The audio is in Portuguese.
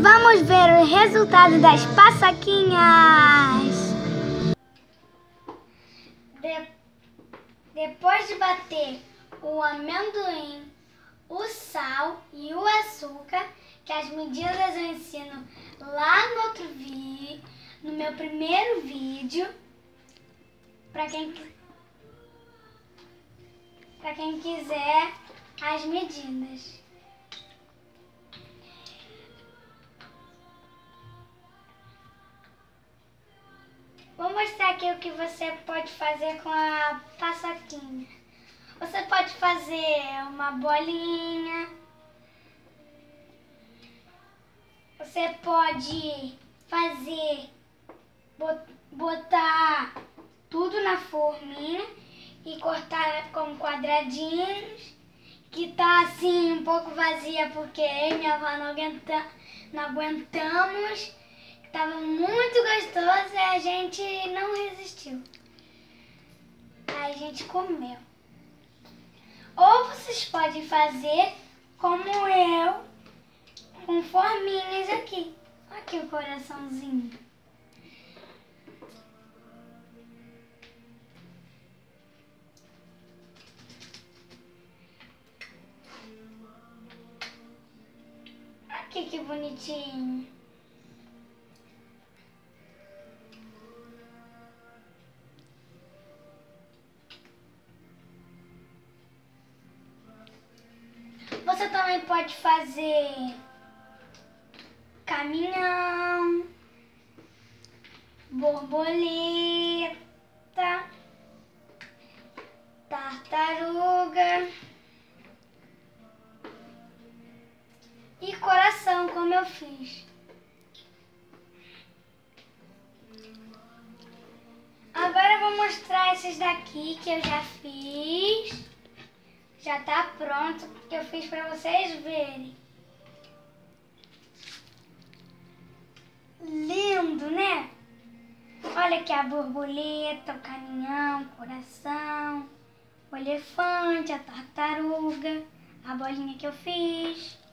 Vamos ver o resultado das paçoquinhas. Depois de bater o amendoim, o sal e o açúcar, que as medidas eu ensino lá no outro vídeo, no meu primeiro vídeo, para quem quiser as medidas. Vou mostrar aqui o que você pode fazer com a paçoquinha. Você pode fazer uma bolinha. Você pode botar tudo na forminha e cortar com quadradinhos, que tá assim um pouco vazia porque eu e minha avó não aguentamos. Tava muito gostoso e a gente não resistiu. Aí a gente comeu. Ou vocês podem fazer como eu, com forminhas aqui. Aqui o coraçãozinho. Aqui que bonitinho. Você também pode fazer caminhão, borboleta, tartaruga e coração, como eu fiz. Agora eu vou mostrar esses daqui que eu já fiz. Já tá pronto, que eu fiz pra vocês verem. Lindo, né? Olha aqui a borboleta, o caminhão, o coração, o elefante, a tartaruga, a bolinha que eu fiz.